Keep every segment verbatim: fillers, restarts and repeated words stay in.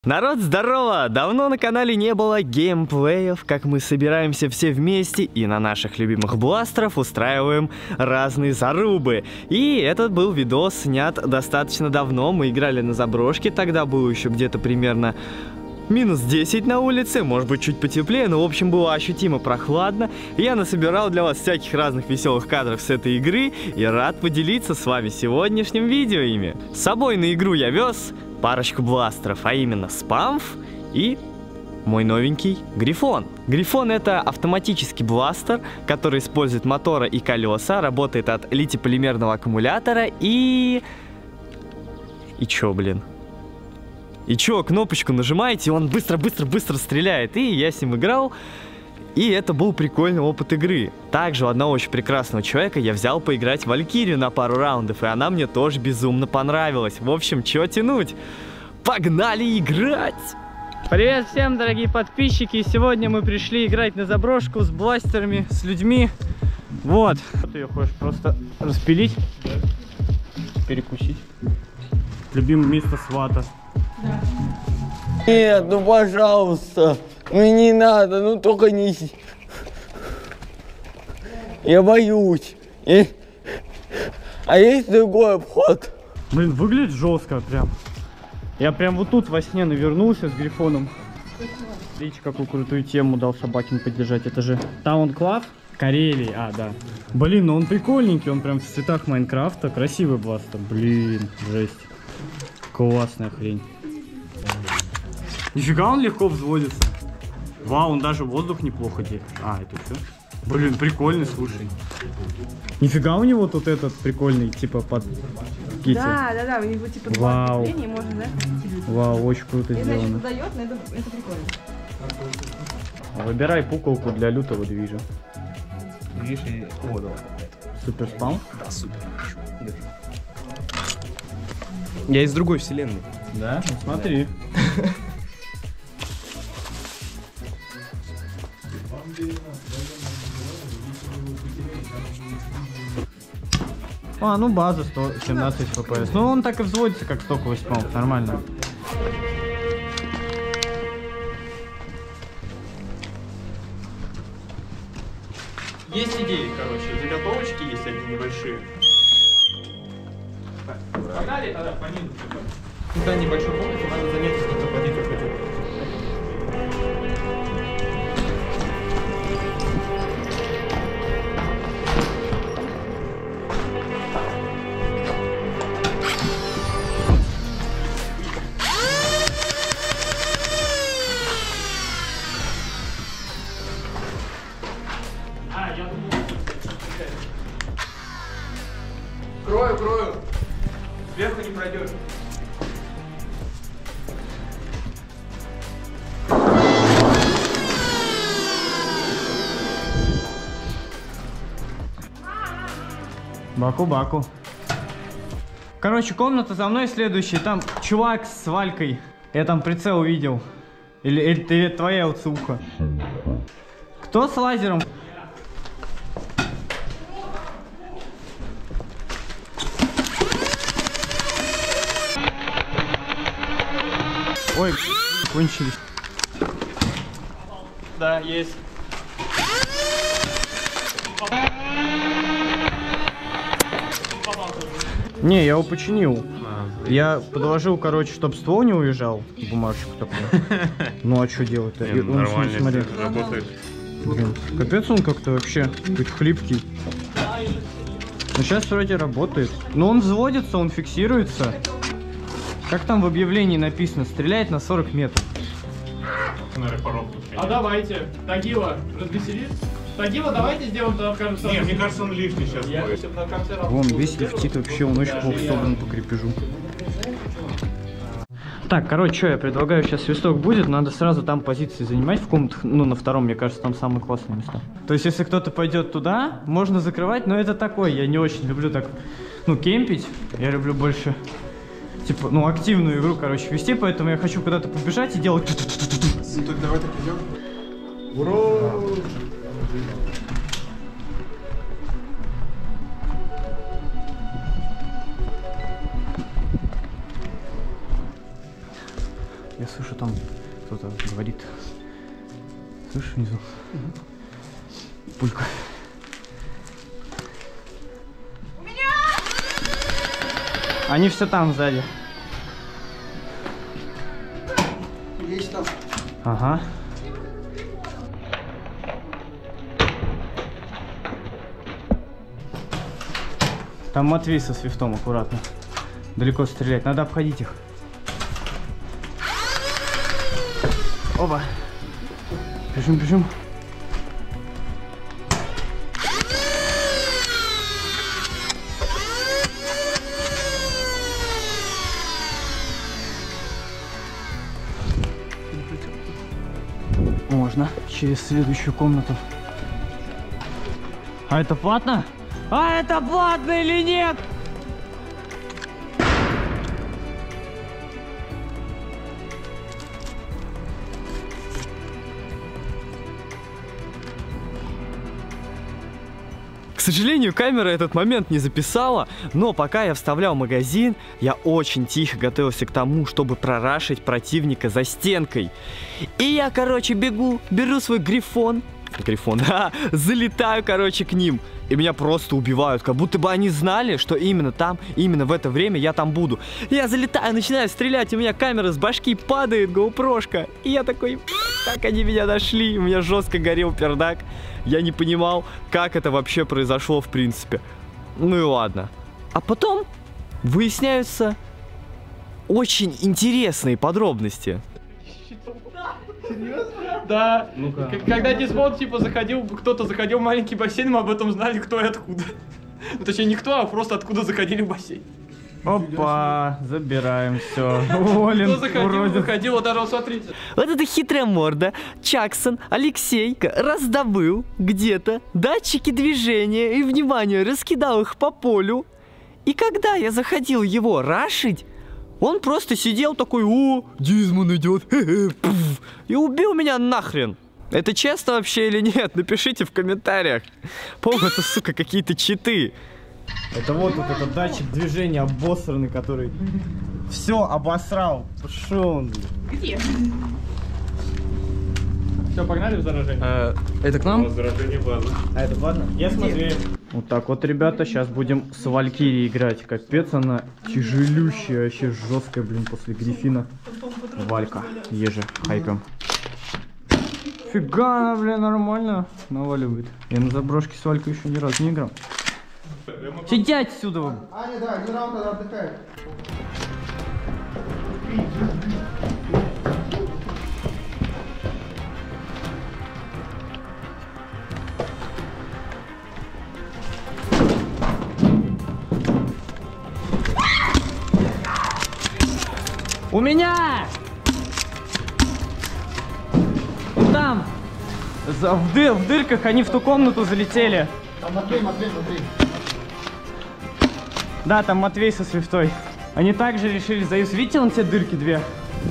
Народ, здорово! Давно на канале не было геймплеев, как мы собираемся все вместе и на наших любимых бластеров устраиваем разные зарубы. И этот был видос снят достаточно давно, мы играли на заброшке, тогда было еще где-то примерно минус десять на улице, может быть чуть потеплее, но в общем было ощутимо прохладно. Я насобирал для вас всяких разных веселых кадров с этой игры и рад поделиться с вами сегодняшним видео ими. С собой на игру я вез парочку бластеров, а именно Спамф и мой новенький Грифон. Грифон — это автоматический бластер, который использует моторы и колеса, работает от литий-полимерного аккумулятора и... И чё, блин? И чё, кнопочку нажимаете, он быстро-быстро-быстро стреляет. И я с ним играл, и это был прикольный опыт игры. Также у одного очень прекрасного человека я взял поиграть в Валькирию на пару раундов, и она мне тоже безумно понравилась. В общем, чё тянуть? Погнали играть! Привет всем, дорогие подписчики! Сегодня мы пришли играть на заброшку с бластерами, с людьми. Вот. Ты ее хочешь просто распилить? Да. Перекусить. Любимое место свата. Да. Нет, ну пожалуйста, ну не надо, ну только не... Я боюсь. И... А есть другой обход? Блин, выглядит жестко прям. Я прям вот тут во сне навернулся с Грифоном. Смотрите, какую крутую тему дал Собакин поддержать. Это же Таунклав Карелии. А, да. Блин, ну он прикольненький, он прям в цветах Майнкрафта. Красивый бластер. Блин, жесть. Классная хрень. Нифига он легко взводится. Вау, он даже воздух неплохо делает. А, это все? Блин, прикольный, слушай. Нифига у него тут этот прикольный, типа под кити. Да, да, да, у него типа два крепления, можно, да? Вау, очень круто я сделано. Значит, дает, но это, это прикольно. Выбирай пуколку для лютого движа. Движ и... О, да. Супер спам? Да, супер. Я из другой вселенной. Да? Ну смотри. А, ну база сто семнадцать эф пи эс. Ну он так и взводится, как стоковый спам. Нормально. Есть идеи, короче. Заготовочки есть одни небольшие. Погнали тогда по ним. Туда небольшой комнате надо занять что-то позицию хотеть. Крою, крою. Сверху не пройдешь. Баку-баку. Короче, комната за мной следующая. Там чувак с Валькой. Я там прицел увидел. Или, или, или твоя уцуха. Кто с лазером? Ой, кончились. Да, есть. Не, я его починил. А, я подложил, короче, чтобы ствол не уезжал. Бумажечку такую. Ну а что делать-то? Нормально, смотри, работает. Блин, капец он как-то вообще какой-то хлипкий. Но сейчас вроде работает. Но он взводится, он фиксируется. Как там в объявлении написано? Стреляет на сорок метров. А давайте, Тагила, развесели? Тагила, давайте сделаем тогда, кажется... Нет, мне кажется, он лишний сейчас Я будет. на конце работы. Вон, весь лифтит вообще, он очень плохо собран по крепежу. Так, короче, что я предлагаю, сейчас свисток будет, надо сразу там позиции занимать в комнатах, ну, на втором, мне кажется, там самые классные места. То есть, если кто-то пойдет туда, можно закрывать, но это такое, я не очень люблю так, ну, кемпить, я люблю больше, типа, ну, активную игру, короче, вести, поэтому я хочу куда-то побежать и делать... Ну, так давай так идем. Ура! слышу, там кто-то говорит. Слышишь внизу? Пулька. У меня! Они все там сзади. Есть там. Ага. Там Матвей со свифтом, аккуратно. Далеко стрелять, надо обходить их. Оба. Бежим, бежим. Можно через следующую комнату. А это платно? А это платно или нет? К сожалению, камера этот момент не записала, но пока я вставлял магазин, я очень тихо готовился к тому, чтобы прорашить противника за стенкой. И я, короче, бегу, беру свой грифон, грифон, да, залетаю, короче, к ним. И меня просто убивают, как будто бы они знали, что именно там, именно в это время я там буду. Я залетаю, начинаю стрелять, у меня камера с башки падает, гоупрошка. И я такой, как они меня нашли, у меня жестко горел пердак. Я не понимал, как это вообще произошло в принципе. Ну и ладно. А потом выясняются очень интересные подробности. Да. Ну-ка. К- Когда Дисмон, типа, заходил, кто-то заходил в маленький бассейн, мы об этом знали, кто и откуда. Ну, точнее, не кто, а просто откуда заходили в бассейн. Опа, забираем все. Уволен, Кто заходил, уродец. выходил, вот даже вот смотрите. Вот эта хитрая морда, Чаксон, Алексей, раздобыл где-то датчики движения и, внимание, раскидал их по полю. И когда я заходил его рашить, он просто сидел такой: о, Дизмон идет, и убил меня нахрен. Это честно вообще или нет? Напишите в комментариях. По-моему, это, сука, какие-то читы. Это вот, вот этот датчик движения обосранный, который все обосрал. Пошел он, блин. Где? Все, погнали в заражение. Это к нам? А это ладно? Я смотрю. Вот так вот, ребята, сейчас будем с Валькирией играть. Капец, она тяжелющая, вообще жесткая, блин, после Гриффина. Валька, еже, хайпем. Фига, она, блин, нормально наваливает. Я на заброшке с Валькой еще ни разу не играл. Сидеть отсюда! Аня, да, один раунд надо отдыхать. У меня! Вот там! За, в, дыр, в дырках они в ту комнату залетели. Там Матвей, Матвей, Матвей. Да, там Матвей со свифтой. Они также решили заюз. Видите, вон те дырки две?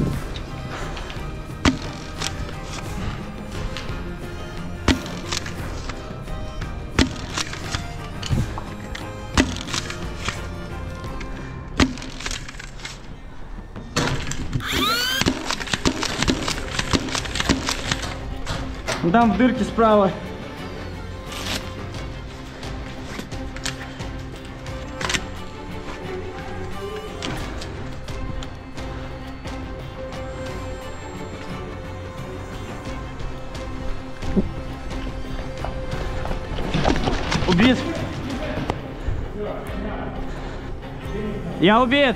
Там в дырке справа. Убит. Я убит.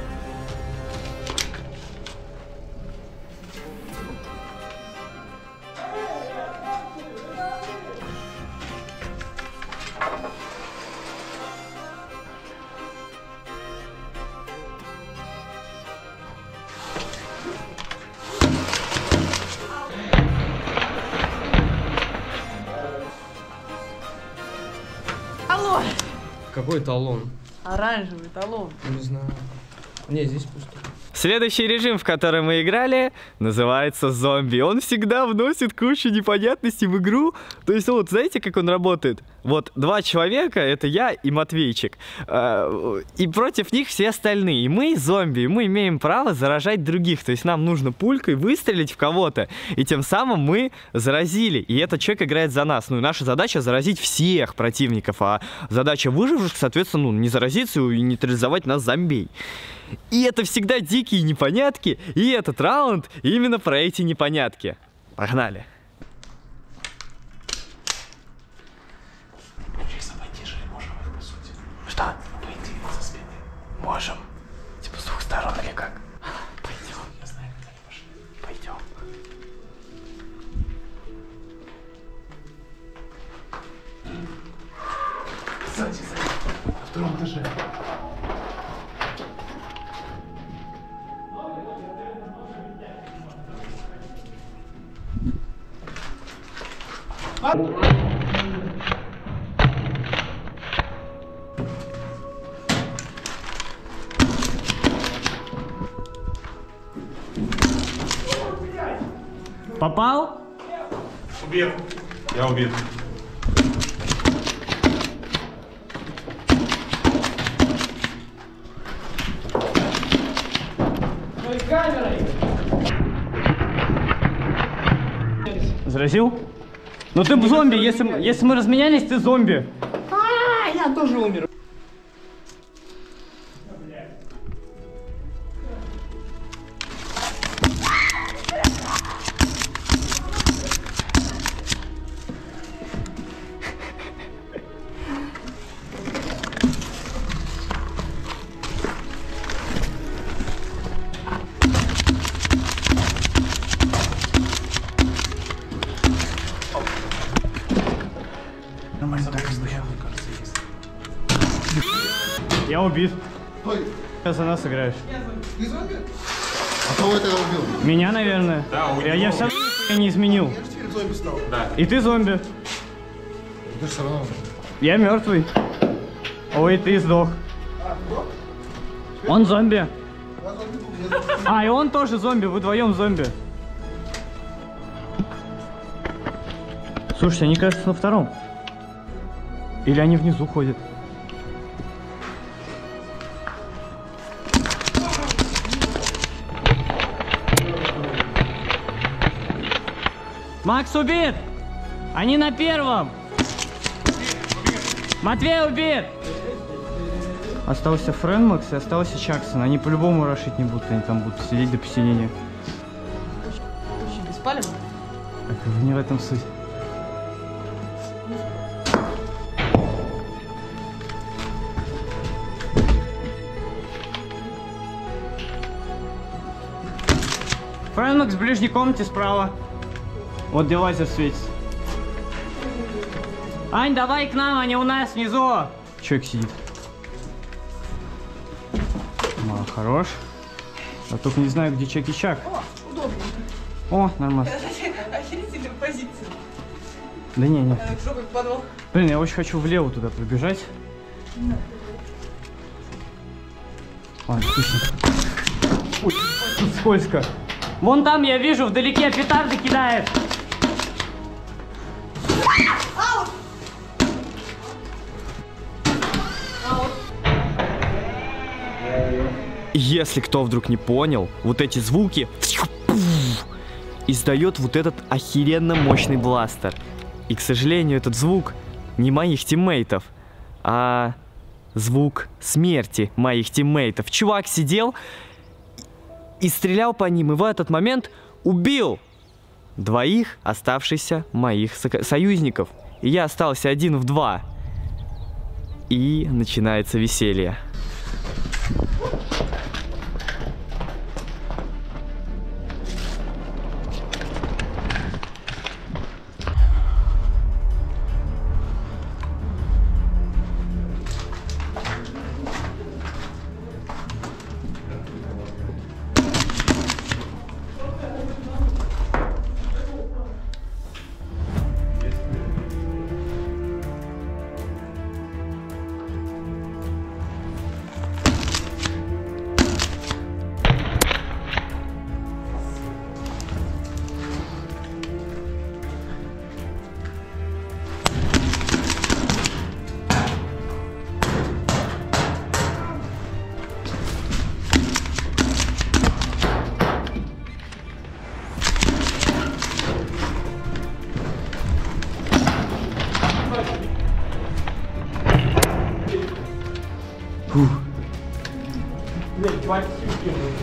Алло! Какой талон? Оранжевый талон. Не знаю. Не, здесь пусто. Следующий режим, в который мы играли, называется зомби. Он всегда вносит кучу непонятностей в игру. То есть, вот, знаете, как он работает? Вот, два человека, это я и Матвейчик. И против них все остальные. И мы зомби, и мы имеем право заражать других. То есть, нам нужно пулькой выстрелить в кого-то. И тем самым мы заразили. И этот человек играет за нас. Ну, и наша задача заразить всех противников. А задача выживших, соответственно, ну, не заразиться и нейтрализовать нас зомбей. И это всегда дикие непонятки, и этот раунд именно про эти непонятки. Погнали. Если обойти же, можем их, по сути. Что? Обойти со спины. Можем. Типа с двух сторон или как? Пойдем. Я знаю, куда они пошли. Пойдем. Сзади, сзади. На втором этаже. Попал? Убил. Я убил. Заразил? Ну ты зомби, если, если мы разменялись, ты зомби. А, я тоже умер. Я убит. Сейчас за нас играешь. Ты зомби? А кого я тогда убил? Меня, наверное. Да, убил. Я, я все равно не изменил. Я же теперь зомби стал. Да. И ты зомби. Ты же все равно. Я мертвый. Ой, ты сдох. Он зомби. Я зомби был, я зомби. А, и он тоже зомби, вы вдвоем зомби. Слушайте, они, кажется, на втором. Или они внизу ходят. Макс убит! Они на первом! Матвей убит! Остался Фрэнмакс и остался Чаксон. Они по-любому рашить не будут, они там будут сидеть до посинения. Очень беспалевно. Так, не в этом суть. Фрэнмакс в ближней комнате справа. Вот где лазер светится. Ань, давай к нам, они у нас внизу. Человек сидит. Мало, хорош. Я только не знаю, где Чак и Чак. О, удобно. О, нормально. Охерительная позиция. Да не, не. Жопой в подвал. Блин, я очень хочу влево туда пробежать. Ладно, отлично. Ой, тут скользко. Вон там я вижу, вдалеке петарды кидает. Если кто вдруг не понял, вот эти звуки издает вот этот охеренно мощный бластер. И, к сожалению, этот звук не моих тиммейтов, а звук смерти моих тиммейтов. Чувак сидел и стрелял по ним, и в этот момент убил двоих оставшихся моих со- союзников. И я остался один в два. И начинается веселье.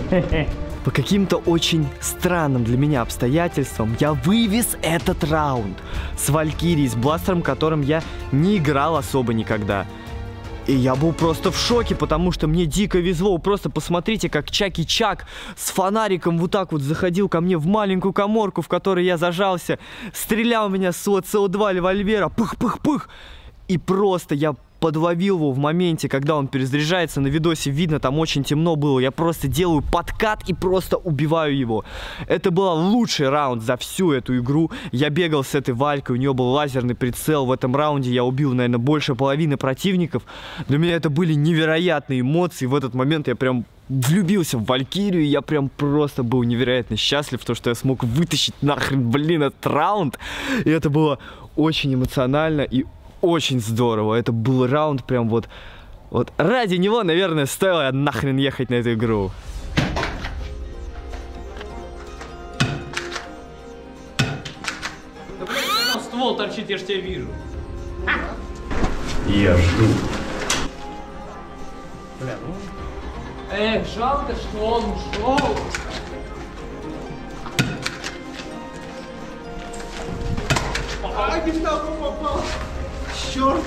По каким-то очень странным для меня обстоятельствам я вывез этот раунд с Валькирией, с бластером, которым я не играл особо никогда. И я был просто в шоке, потому что мне дико везло. Просто посмотрите, как Чаки Чак с фонариком вот так вот заходил ко мне в маленькую каморку, в которой я зажался, стрелял меня с СО два револьвера, пых-пых-пых. И просто я подловил его в моменте, когда он перезаряжается. На видосе видно, там очень темно было. Я просто делаю подкат и просто убиваю его. Это был лучший раунд за всю эту игру. Я бегал с этой Валькой, у нее был лазерный прицел. В этом раунде я убил, наверное, больше половины противников. Для меня это были невероятные эмоции. В этот момент я прям влюбился в Валькирию. Я прям просто был невероятно счастлив, то, что я смог вытащить нахрен, блин, этот раунд. И это было очень эмоционально и очень здорово. Это был раунд прям вот... Вот ради него, наверное, стоило нахрен ехать на эту игру. Да, блядь, ствол торчит, я ж тебя вижу. Я жду. Бля, ну... Эх, жалко, что он ушел. А, не знал, попал. Черт.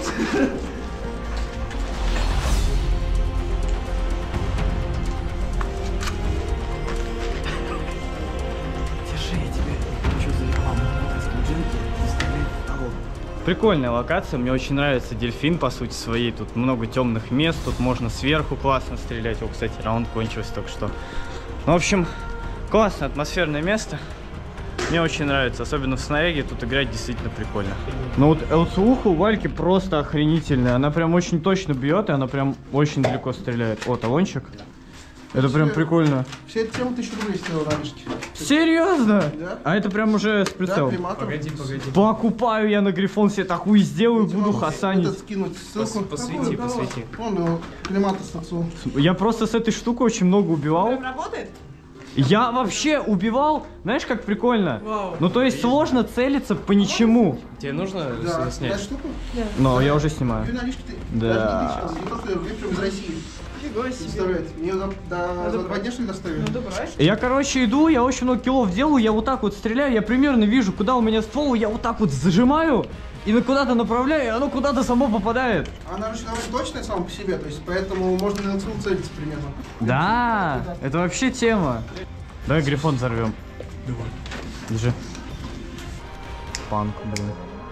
Прикольная локация, мне очень нравится дельфин по сути своей. Тут много темных мест, тут можно сверху классно стрелять. О, кстати, раунд кончился только что. Ну, в общем, классное атмосферное место. Мне очень нравится, особенно в снаряге, тут играть действительно прикольно. Ну вот ЛЦУха у Вальки просто охренительная. Она прям очень точно бьет, и она прям очень далеко стреляет. О, талончик. Это прям прикольно. Все эти темы тысячу рублей стоила на вышке. Серьезно? Да. А это прям уже с Да, прицелом? приматор. Погоди, погоди. Покупаю я на Грифон себе такую сделаю, Я буду могу хасанить. этот скинуть ссылку. Посвети, посвети. Вон его, климатор с отцом. Я просто с этой штукой очень много убивал. Прям работает? Я вообще убивал, знаешь, как прикольно? Вау. Ну, то есть сложно целиться по ничему. Тебе нужно Да, снять? знаешь штуку? Но я уже снимаю. Ее налички ты Да. даже не сейчас. Ее просто прям из России. Фига себе. Представляете? Ее за, до, за два дня что ли доставили? Ну, добрать. Я, короче, иду, я очень много киллов делаю, я вот так вот стреляю, я примерно вижу, куда у меня ствол, я вот так вот зажимаю и на куда-то направляю, и оно куда-то само попадает. Она очень довольно точная сама по себе, то есть поэтому можно на ЛЦУ целиться примерно. Да, это вообще тема. Давай Грифон взорвем. Давай. Держи. Панк, блин.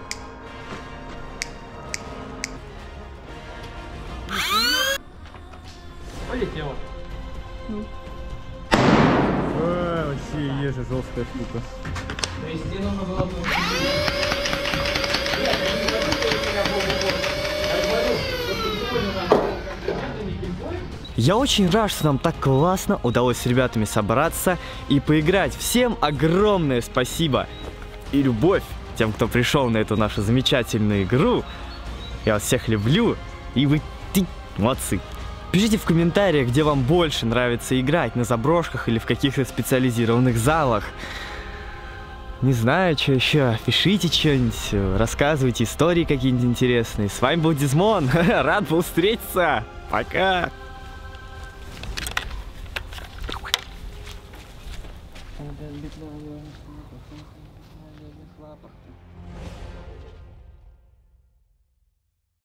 Полетело. Э, вообще ежи, жесткая штука. То есть тебе нужно было... Я очень рад, что нам так классно удалось с ребятами собраться и поиграть. Всем огромное спасибо и любовь тем, кто пришел на эту нашу замечательную игру. Я вас всех люблю, и вы ты, молодцы. Пишите в комментариях, где вам больше нравится играть, на заброшках или в каких-то специализированных залах. Не знаю, что еще. Пишите что-нибудь, рассказывайте истории какие-нибудь интересные. С вами был Дизмон. Рад был встретиться. Пока. Это битва,